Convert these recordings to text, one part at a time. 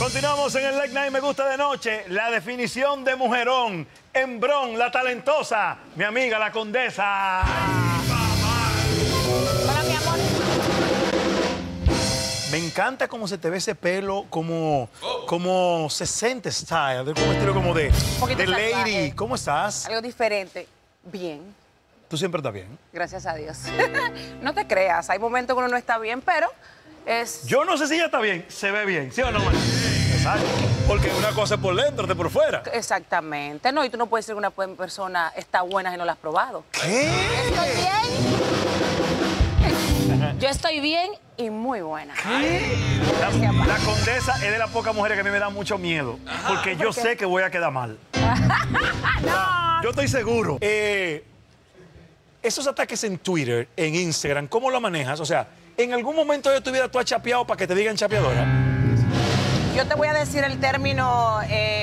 Continuamos en el Late Night Me Gusta de Noche. La definición de mujerón. Hembrón, la talentosa. Mi amiga, la condesa. Hola, mi amor. Me encanta cómo se te ve ese pelo, como 60 style, como estilo como de lady. Salvaje. ¿Cómo estás? Algo diferente. Bien. ¿Tú siempre estás bien? Gracias a Dios. No te creas, hay momentos que uno no está bien, pero es... Yo no sé si ella está bien, se ve bien, ¿sí o no? Exacto. Porque una cosa es por dentro, otra por fuera. Exactamente. No, y tú no puedes decir que una persona está buena si no la has probado. ¿Qué? ¿Estoy bien? Yo estoy bien y muy buena. La condesa es de las pocas mujeres que a mí me da mucho miedo. Porque yo sé que voy a quedar mal. No. Yo estoy seguro. Esos ataques en Twitter, en Instagram, ¿cómo lo manejas? O sea, ¿en algún momento de tu vida tú has chapeado para que te digan chapeadora? Yo te voy a decir el término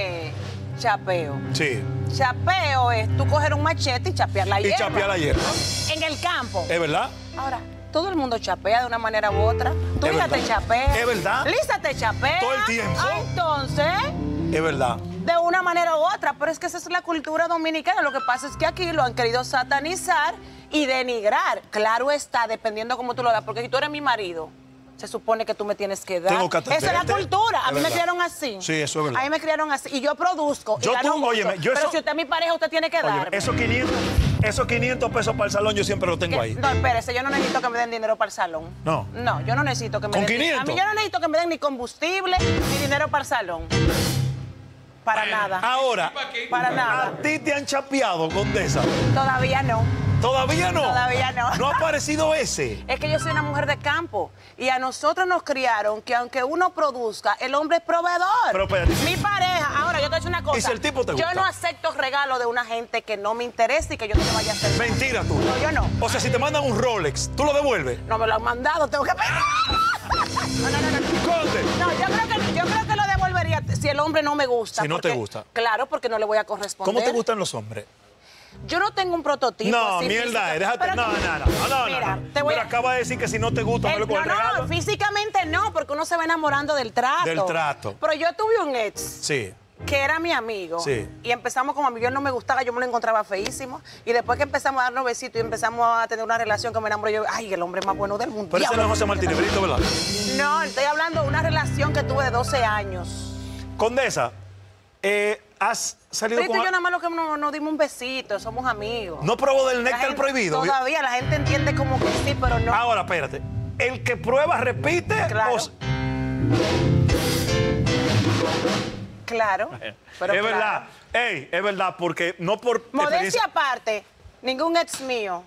chapeo. Sí. Chapeo es tú coger un machete y chapear la hierba. Y chapear la hierba. En el campo. ¿Es verdad? Ahora, todo el mundo chapea de una manera u otra. Tu Es hija verdad. te chapea. Es verdad. Lisa te chapea. Todo el tiempo. Ah, entonces, Es verdad. de una manera u otra. Pero es que esa es la cultura dominicana. Lo que pasa es que aquí lo han querido satanizar y denigrar. Claro está, dependiendo cómo tú lo veas. Porque si tú eres mi marido, se supone que tú me tienes que dar. Tengo que Eso es la atenderte. cultura. A Es mí me verdad. criaron así. Sí, eso es verdad. A mí me criaron así. Y yo produzco. Yo y gano tú, mucho. óyeme, yo Pero eso- si usted es mi pareja, usted tiene que Óyeme, darme. esos 500 pesos para el salón yo siempre los tengo ahí. No, espérese, yo no necesito que me den dinero para el salón. No. No, yo no necesito que me ¿Con den... 500? A mí yo no necesito que me den ni combustible ni dinero para el salón. Para nada. Ahora, Para nada. ¿a ti te han chapeado, condesa? Todavía no. ¿Todavía no? Todavía no. ¿No ha aparecido ese? Es que yo soy una mujer de campo y a nosotros nos criaron que aunque uno produzca, el hombre es proveedor. Pero espérate. Mi pareja, ahora yo te voy a decir una cosa. ¿Y si el tipo te gusta? Yo no acepto regalos de una gente que no me interesa y que yo no te vaya a hacer. Mentira tú. No, yo no. O sea, si te mandan un Rolex, ¿tú lo devuelves? No me lo han mandado, tengo que pedir. No. Conde. No, yo creo que lo devolvería si el hombre no me gusta. Si no te gusta. Claro, porque no le voy a corresponder. ¿Cómo te gustan los hombres? Yo no tengo un prototipo. No, así mierda, físico, déjate. pero No. Mira, te voy Pero a... acaba de decir que si no te gusta, no le puedes regalo. Físicamente no, porque uno se va enamorando del trato. Del trato. Pero yo tuve un ex Sí. que era mi amigo. Sí. Y empezamos como amigos, él no me gustaba, yo me lo encontraba feísimo. Y después que empezamos a darnos besitos y empezamos a tener una relación que me enamoré, yo, ay, el hombre más bueno del mundo. Pero ese no es José Martínez Brito, ¿verdad? No, estoy hablando de una relación que tuve de 12 años. Condesa, ¿has salido Brito con... y yo nada más lo que nos dimos un besito, somos amigos. ¿No probó del La néctar gente- prohibido? Todavía la gente entiende como que sí, pero no. Ahora, espérate. El que prueba repite. Claro. o- Claro. Pero es claro. verdad. Ey, es verdad, porque no por Modestia aparte, ningún ex mío.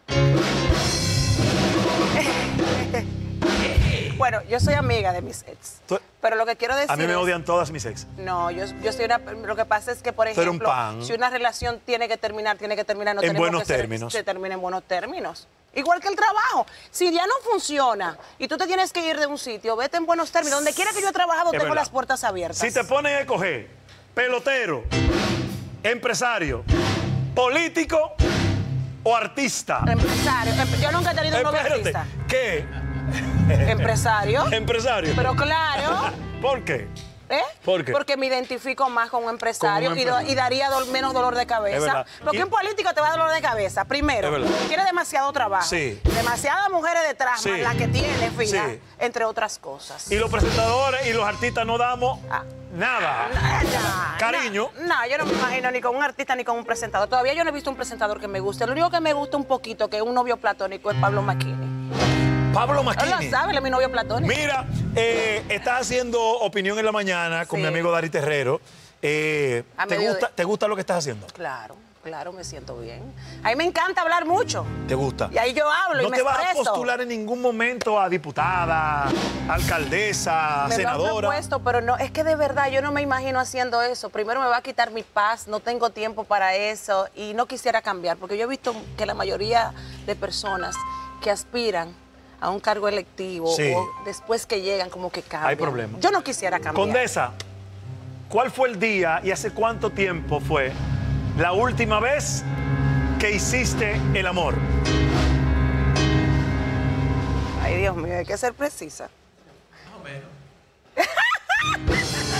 Bueno, yo soy amiga de mis ex. Tú- Pero lo que quiero decir A mí me es- odian todas mis ex. No, yo soy una... Lo que pasa es que, por Tú eres un ejemplo, pan. si una relación tiene que terminar, no En tenemos buenos que ser- términos. se termine en buenos términos. Igual que el trabajo. Si ya no funciona y tú te tienes que ir de un sitio, vete en buenos términos. Donde quiera que yo he trabajado, Es tengo verdad. las puertas abiertas. Si te ponen a escoger pelotero, empresario, político o artista. Empresario. Yo nunca he tenido un novio Espérate, artista. ¿qué? Empresario. Empresario. Pero claro. ¿Por qué? ¿Eh? ¿Por qué? Porque me identifico más con un empresario, Con un empresario. y daría menos dolor de Es cabeza. verdad. Porque Y- un político te va a dar dolor de cabeza. Primero, Es verdad. tiene demasiado trabajo. Sí. Demasiadas mujeres detrás, Sí. más las que tiene, fila, Sí. entre otras cosas. Y los presentadores y los artistas no damos nada. No, Cariño. No, yo no me imagino ni con un artista ni con un presentador. Todavía yo no he visto un presentador que me guste. Lo único que me gusta un poquito, que es un novio platónico, es Pablo Macchini. Pablo Él Macchini. lo sabe, él es mi novio platónico. Mira, estás haciendo Opinión en la Mañana con Sí. mi amigo Dari Terrero. A medio de- ¿Te gusta lo que estás haciendo? Claro, me siento bien. A mí me encanta hablar mucho. ¿Te gusta? Y ahí yo hablo y ¿No me te vas a expreso. postular en ningún momento a diputada, alcaldesa, Me lo han senadora? propuesto, pero no, es que de verdad yo no me imagino haciendo eso. Primero me va a quitar mi paz, no tengo tiempo para eso y no quisiera cambiar, porque yo he visto que la mayoría de personas que aspiran a un cargo electivo Sí. o después que llegan como que cambian. Hay problemas. Yo no quisiera cambiar. Condesa, ¿cuál fue el día y hace cuánto tiempo fue la última vez que hiciste el amor? Ay, Dios mío, hay que ser precisa. Más o menos.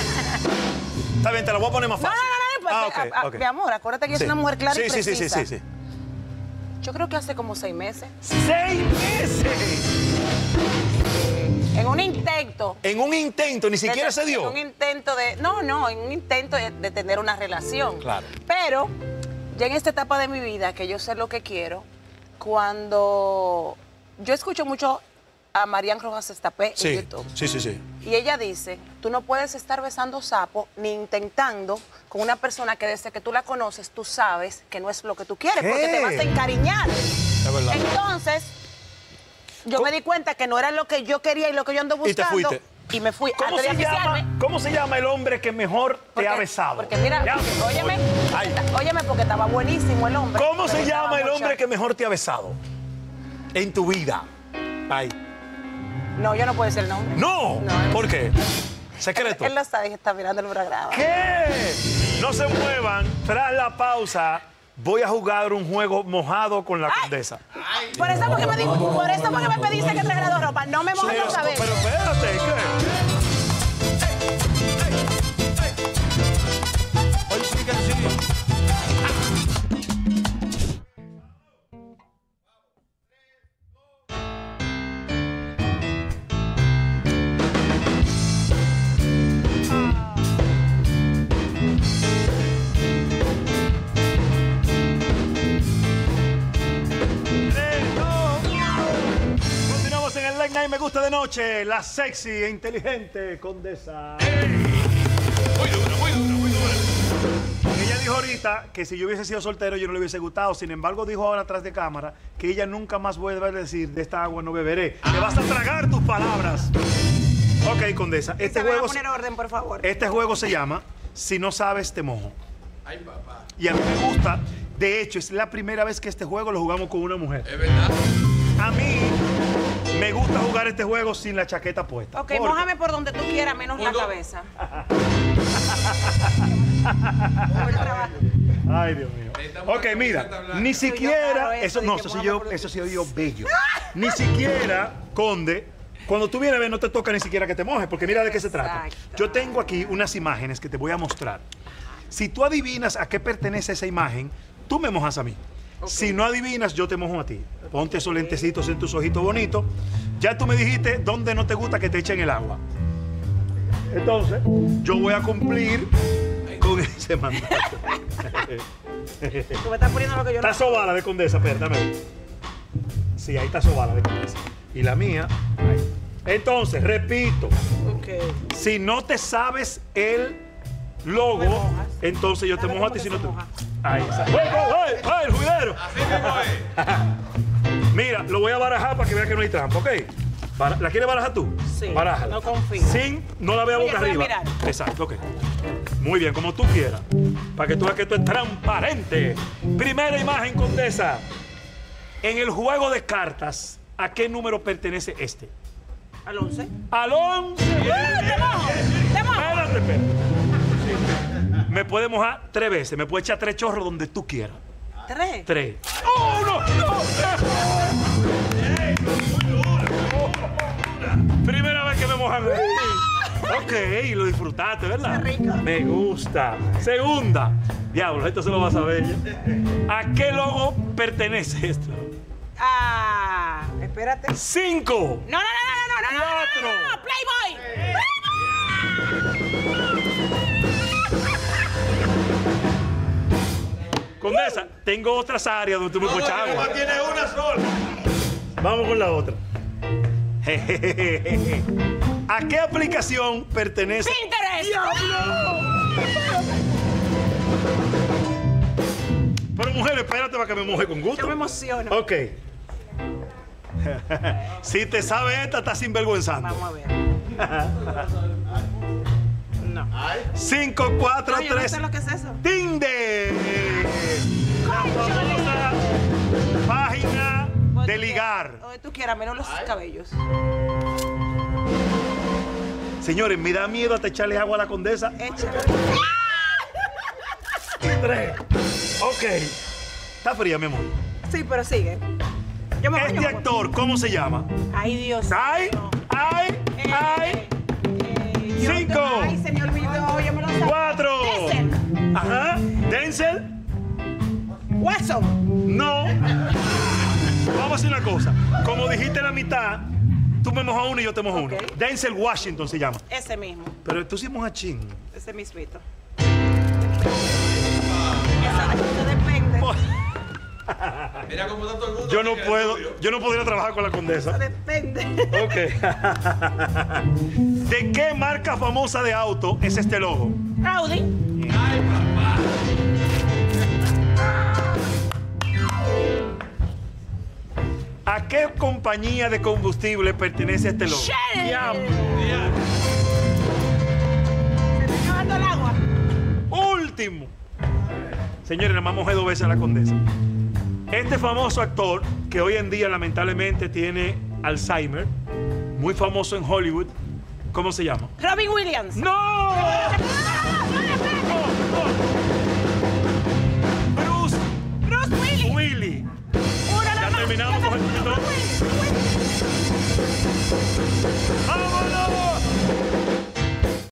Está bien, te la voy a poner más No, fácil. no, mi amor, acuérdate que yo soy una mujer clara y precisa. Sí. Yo creo que hace como 6 meses. ¡6 meses! En un intento. En un intento, ni siquiera se dio. En un intento de... No, en un intento de tener una relación. Claro. Pero ya en esta etapa de mi vida, que yo sé lo que quiero, cuando... Yo escucho mucho a Marian Rojas Estapé en YouTube. Sí. Y ella dice, tú no puedes estar besando sapo ni intentando con una persona que desde que tú la conoces, tú sabes que no es lo que tú quieres, porque te vas a encariñar. Es verdad. Entonces, yo me di cuenta que no era lo que yo quería y lo que yo ando buscando. Y te fuiste. Y me fui. ¿Cómo se llama el hombre que mejor te ha besado? Porque mira, óyeme, porque estaba buenísimo el hombre. ¿Cómo se llama el hombre que mejor te ha besado en tu vida? Ay. No, yo no puedo decir el nombre. No. ¿Por qué? Secreto. Él lo sabe que está mirando el programa. ¿Qué? No se muevan. Tras la pausa, voy a jugar un juego mojado con la condesa. Por eso porque me pediste que trajera 2 ropas. No me mojes los cabellos. Pero espérate, ¿qué? Oye, sí, que sí. Me gusta de noche, la sexy e inteligente condesa. Muy dura. Ella dijo ahorita que si yo hubiese sido soltero yo no le hubiese gustado. Sin embargo, dijo ahora atrás de cámara que ella nunca más vuelve a decir de esta agua no beberé. Te vas a tragar tus palabras. Ok, condesa. Este juego, poner orden, por favor. Este juego se llama Si no sabes, te mojo. Ay, papá. Y a mí me gusta. De hecho, es la primera vez que este juego lo jugamos con una mujer. Es verdad. A mí me gusta jugar este juego sin la chaqueta puesta. Ok, mójame por donde tú quieras, menos la cabeza. Ay, Dios mío. Ok, mira, ni siquiera... Eso se oyó bello. Ni siquiera, Conde, cuando tú vienes a ver no te toca ni siquiera que te mojes, porque mira de qué se trata. Yo tengo aquí unas imágenes que te voy a mostrar. Si tú adivinas a qué pertenece esa imagen, tú me mojas a mí. Okay. Si no adivinas, yo te mojo a ti. Ponte esos lentecitos en tus ojitos bonitos. Ya tú me dijiste dónde no te gusta que te echen el agua. Entonces, yo voy a cumplir con ese mandato. Tú me estás poniendo lo que yo no... Está sobala de condesa, perdóname. Sí, ahí está sobala de condesa. Y la mía, ahí. Entonces, repito. Okay. Si no te sabes el logo, entonces yo te mojo a ti si no te... Ahí está. ¡Ay, el juidero! Así mismo es. Mira, lo voy a barajar para que vea que no hay trampa, ¿ok? ¿La quieres barajar tú? Sí. Barájala. No confío. No la vea boca arriba. Mirar. Exacto, ok. Muy bien, como tú quieras. Para que tú veas que esto es transparente. Primera imagen, condesa. En el juego de cartas, ¿a qué número pertenece este? Al 11. ¡Al 11! ¡Te mojo! Espérate. Me puede mojar 3 veces. Me puede echar 3 chorros donde tú quieras. 3. 3. ¡Oh, no! Primera vez que me mojan. Ok, lo disfrutaste, ¿verdad? Qué rico. Me gusta. Segunda. Diablo, esto se lo vas a ver. ¿A qué logo pertenece esto? Espérate. 5. No. 4. Playboy. Condesa, tengo otras áreas donde tú me puedes echar agua. Tiene una sola. Vamos con la otra. ¿A qué aplicación pertenece? Pinterest. Pero mujer, espérate para que me moje con gusto. Yo me emociono. Ok. Si te sabe esta, estás sinvergüenzando. Vamos a ver. No. 5, 4, 3. Yo no sé lo que es eso. ¡Tinder! La famosa página de ligar. Donde tú quieras, menos los cabellos. Señores, me da miedo hasta echarle agua a la condesa. Échale. 3. Ok. Está fría, mi amor. Sí, pero sigue. Yo me Este actor, ¿cómo se llama? Ay, Dios. ¡Ay! ¡Ay! ¡Ay! 5. Ay, se me olvidó. Yo me lo 4. Denzel. Ajá. Denzel. Watson. No. Vamos a hacer una cosa. Como dijiste la mitad, tú me mojas uno y yo te mojo uno. Denzel Washington se llama. Ese mismo. Pero tú sí mojas chin. Ese mismito. Eso depende. Mira cómo está todo el mundo. Yo no puedo, yo no podría trabajar con la condesa. Depende. Ok. ¿De qué marca famosa de auto es este logo? Audi. Ay, papá. ¿A qué compañía de combustible pertenece este logo? Shell. Ya. Se está acabando el agua. Último. Señores, nada más mojé 2 veces a la condesa. Este famoso actor, que hoy en día lamentablemente tiene Alzheimer, muy famoso en Hollywood, ¿cómo se llama? Robin Williams. ¡No! Bruce Bruce Willis. Willis. Una Ya más. terminamos con el minuto. ¡Vamos!